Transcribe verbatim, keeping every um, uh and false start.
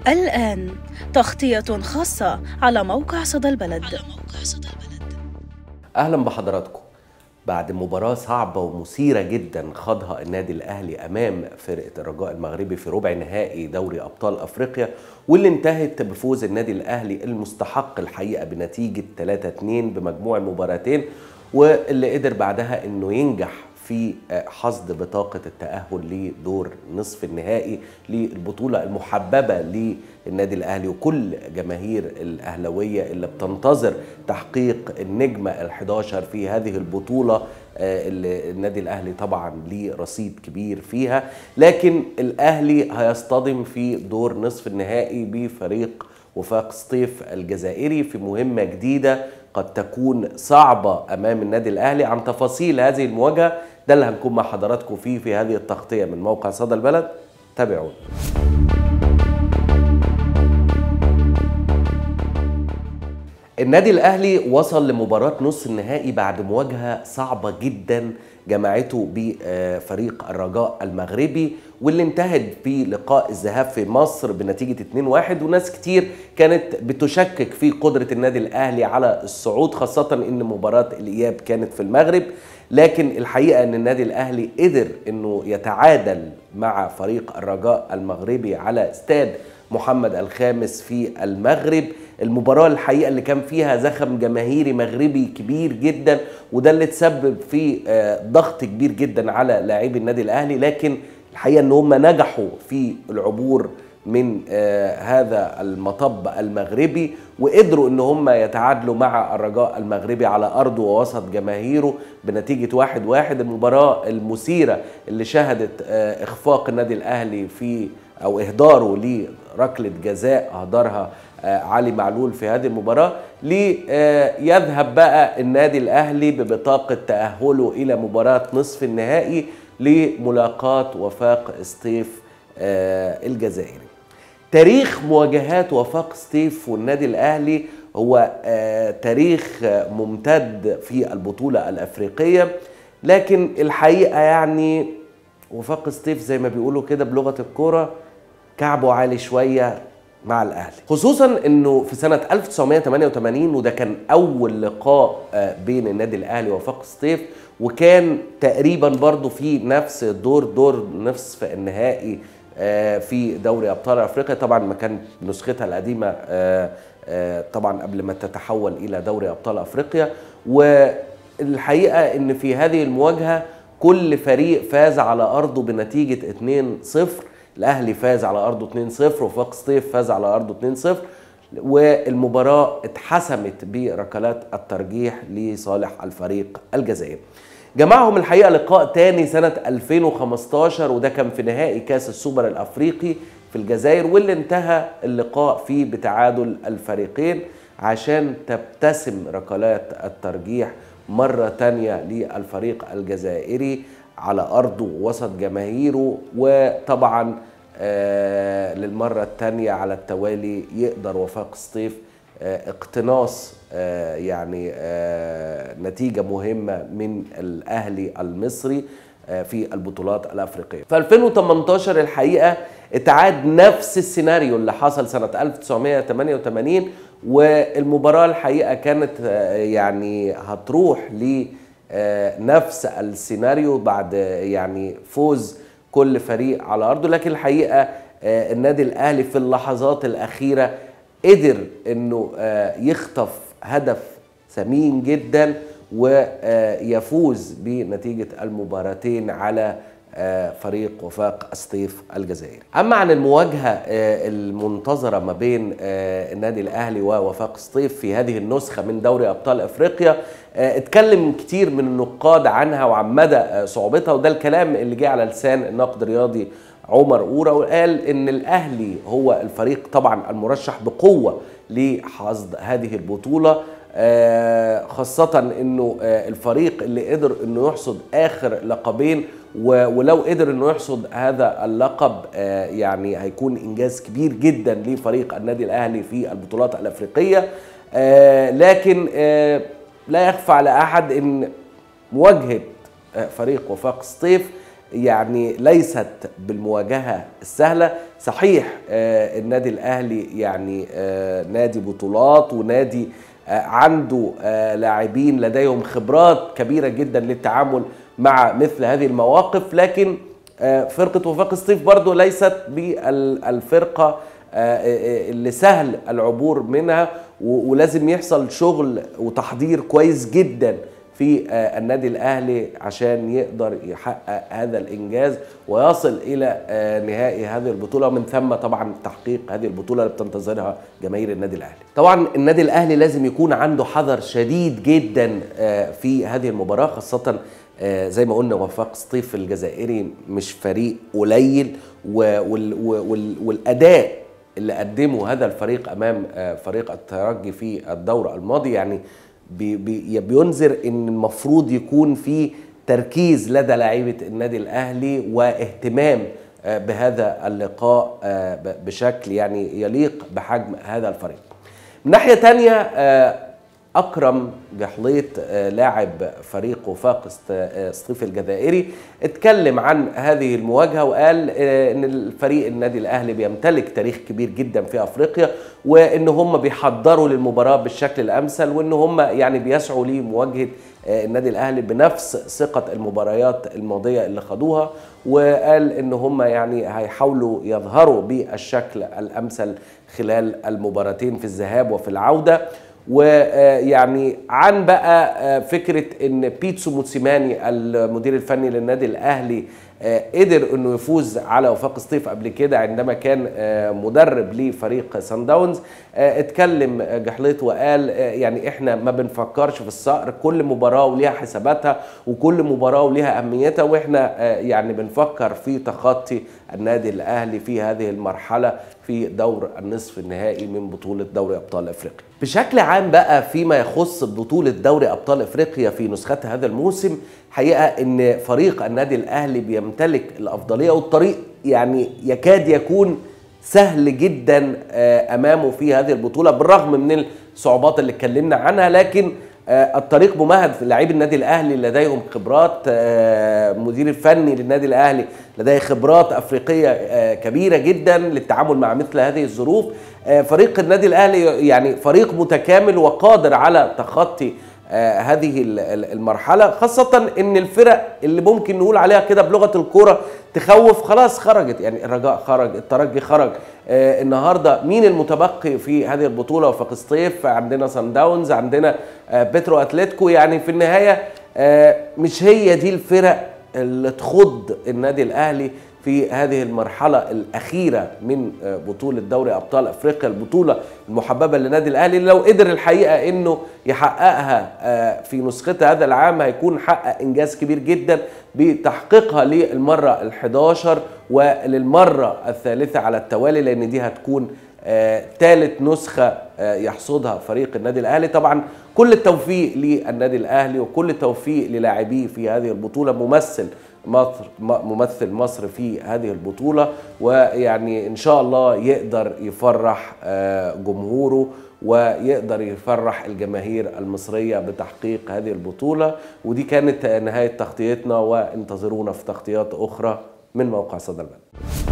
الآن تغطية خاصة على موقع صدى البلد. أهلا بحضراتكم. بعد مباراة صعبة ومثيرة جدا خاضها النادي الأهلي أمام فرقة الرجاء المغربي في ربع نهائي دوري أبطال أفريقيا، واللي انتهت بفوز النادي الأهلي المستحق الحقيقة بنتيجة ثلاثة اثنين بمجموع المباراتين، واللي قدر بعدها أنه ينجح في حصد بطاقة التأهل لدور نصف النهائي للبطولة المحببة للنادي الأهلي وكل جماهير الأهلوية اللي بتنتظر تحقيق النجمة الحداشر في هذه البطولة، اللي النادي الأهلي طبعا ليه رصيد كبير فيها. لكن الأهلي هيصطدم في دور نصف النهائي بفريق وفاق سطيف الجزائري في مهمة جديدة قد تكون صعبة أمام النادي الأهلي. عن تفاصيل هذه المواجهة ده اللي هنكون مع حضراتكم فيه في هذه التغطية من موقع صدى البلد. تابعونا. النادي الأهلي وصل لمباراة نصف النهائي بعد مواجهة صعبة جدا جمعته بفريق الرجاء المغربي، واللي انتهت بلقاء الذهاب في مصر بنتيجة اثنين واحد. وناس كتير كانت بتشكك في قدرة النادي الأهلي على الصعود، خاصة ان مباراة الإياب كانت في المغرب. لكن الحقيقة ان النادي الأهلي قدر انه يتعادل مع فريق الرجاء المغربي على استاد محمد الخامس في المغرب. المباراة الحقيقة اللي كان فيها زخم جماهيري مغربي كبير جدا، وده اللي تسبب في ضغط كبير جدا على لاعبي النادي الأهلي. لكن الحقيقة ان هم نجحوا في العبور من هذا المطب المغربي، وقدروا ان هم يتعادلوا مع الرجاء المغربي على ارضه ووسط جماهيره بنتيجة واحد واحد. المباراة المثيرة اللي شهدت اخفاق النادي الأهلي في او اهداره لركلة جزاء اهدرها علي معلول في هذه المباراة، ليذهب بقى النادي الأهلي ببطاقة تأهله إلى مباراة نصف النهائي لملاقاة وفاق سطيف الجزائري. تاريخ مواجهات وفاق سطيف والنادي الأهلي هو تاريخ ممتد في البطولة الأفريقية، لكن الحقيقة يعني وفاق سطيف زي ما بيقولوا كده بلغة الكورة كعبه عالي شوية مع الأهلي، خصوصا انه في سنة ألف وتسعمائة وثمانية وثمانين وده كان اول لقاء بين النادي الاهلي ووفاق سطيف، وكان تقريبا برضو في نفس الدور دور نصف النهائي في دوري ابطال افريقيا. طبعا ما كانت نسختها القديمة طبعا قبل ما تتحول الى دوري ابطال افريقيا. والحقيقة ان في هذه المواجهة كل فريق فاز على ارضه بنتيجة اثنين صفر. الأهلي فاز على أرضه اثنين صفر وفاق سطيف فاز على أرضه اثنين صفر، والمباراة اتحسمت بركلات الترجيح لصالح الفريق الجزائري. جمعهم الحقيقة لقاء تاني سنة ألفين وخمستاشر، وده كان في نهائي كاس السوبر الأفريقي في الجزائر، واللي انتهى اللقاء فيه بتعادل الفريقين عشان تبتسم ركلات الترجيح مرة تانية للفريق الجزائري على أرضه وسط جماهيره. وطبعا آه للمرة الثانية على التوالي يقدر وفاق سطيف آه اقتناص آه يعني آه نتيجة مهمة من الأهلي المصري آه في البطولات الأفريقية. في ألفين وثمانية عشر الحقيقة اتعاد نفس السيناريو اللي حصل سنة ألف وتسعمائة وثمانية وثمانين، والمباراة الحقيقة كانت آه يعني هتروح ل نفس السيناريو بعد يعني فوز كل فريق على أرضه. لكن الحقيقة النادي الأهلي في اللحظات الأخيرة قدر أنه يخطف هدف ثمين جدا ويفوز بنتيجة المباراتين على فريق وفاق سطيف الجزائري. أما عن المواجهة المنتظرة ما بين النادي الأهلي ووفاق سطيف في هذه النسخة من دوري أبطال أفريقيا، اتكلم كتير من النقاد عنها وعن مدى صعوبتها، وده الكلام اللي جه على لسان الناقد الرياضي عمر أورا، وقال إن الأهلي هو الفريق طبعا المرشح بقوة لحصد هذه البطولة، خاصة إنه الفريق اللي قدر إنه يحصد آخر لقبين، ولو قدر انه يحصد هذا اللقب يعني هيكون انجاز كبير جدا لفريق النادي الاهلي في البطولات الافريقيه. لكن لا يخفى على احد ان مواجهه فريق وفاق سطيف يعني ليست بالمواجهه السهله، صحيح النادي الاهلي يعني نادي بطولات ونادي عنده لاعبين لديهم خبرات كبيره جدا للتعامل مع مثل هذه المواقف، لكن فرقه وفاق سطيف برضو ليست بالفرقه اللي سهل العبور منها، ولازم يحصل شغل وتحضير كويس جدا في النادي الأهلي عشان يقدر يحقق هذا الإنجاز ويصل إلى نهائي هذه البطولة، ومن ثم طبعا تحقيق هذه البطولة اللي بتنتظرها جماهير النادي الأهلي. طبعا النادي الأهلي لازم يكون عنده حذر شديد جدا في هذه المباراة، خاصة زي ما قلنا وفاق سطيف الجزائري مش فريق قليل، والأداء اللي قدمه هذا الفريق أمام فريق الترجي في الدورة الماضي يعني بي بينذر ان المفروض يكون في تركيز لدى لاعيبه النادي الاهلي واهتمام بهذا اللقاء بشكل يعني يليق بحجم هذا الفريق. من ناحيه ثانيه اكرم جحليط لاعب فريق وفاق سطيف الجزائري اتكلم عن هذه المواجهه وقال ان الفريق النادي الاهلي بيمتلك تاريخ كبير جدا في افريقيا، وان هم بيحضروا للمباراه بالشكل الامثل، وان هم يعني بيسعوا لمواجهه النادي الاهلي بنفس ثقه المباريات الماضيه اللي خدوها، وقال ان هم يعني هيحاولوا يظهروا بالشكل الامثل خلال المباراتين في الذهاب وفي العوده. ويعني عن بقى فكرة ان بيتسو موتسيماني المدير الفني للنادي الاهلي قدر انه يفوز على وفاق سطيف قبل كده عندما كان مدرب لفريق سان داونز، اتكلم جحليط وقال يعني احنا ما بنفكرش في الصقر، كل مباراة وليها حساباتها وكل مباراة وليها اهميتها، واحنا يعني بنفكر في تخطي النادي الاهلي في هذه المرحلة في دور النصف النهائي من بطولة دوري ابطال افريقيا. بشكل عام بقى فيما يخص بطولة دوري ابطال افريقيا في نسختها هذا الموسم، حقيقة ان فريق النادي الاهلي بيمتلك الافضلية، والطريق يعني يكاد يكون سهل جدا امامه في هذه البطولة بالرغم من الصعوبات اللي اتكلمنا عنها، لكن الطريق ممهد. لاعبي النادي الاهلي لديهم خبرات، مدير الفني للنادي الاهلي لديه خبرات افريقيه كبيره جدا للتعامل مع مثل هذه الظروف. فريق النادي الاهلي يعني فريق متكامل وقادر على تخطي هذه المرحله، خاصه ان الفرق اللي ممكن نقول عليها كده بلغه الكوره تخوف خلاص خرجت، يعني الرجاء خرج، الترجي خرج. آه النهارده مين المتبقي في هذه البطوله؟ وفاق سطيف، عندنا سان داونز، عندنا آه بيترو اتلتيكو. يعني في النهايه آه مش هي دي الفرق اللي تخض النادي الاهلي في هذه المرحله الاخيره من آه بطوله دوري ابطال افريقيا، البطوله المحببه للنادي الاهلي. لو قدر الحقيقه انه يحققها آه في نسختها هذا العام هيكون حقق انجاز كبير جدا بتحقيقها للمره الحادية وللمره الثالثه على التوالي، لان دي هتكون ثالث آه نسخه آه يحصدها فريق النادي الاهلي. طبعا كل التوفيق للنادي الاهلي وكل التوفيق للاعبيه في هذه البطوله، ممثل مصر ممثل مصر في هذه البطوله، ويعني ان شاء الله يقدر يفرح آه جمهوره ويقدر يفرح الجماهير المصرية بتحقيق هذه البطولة. ودي كانت نهاية تغطيتنا، وانتظرونا في تغطيات أخرى من موقع صدى البلد.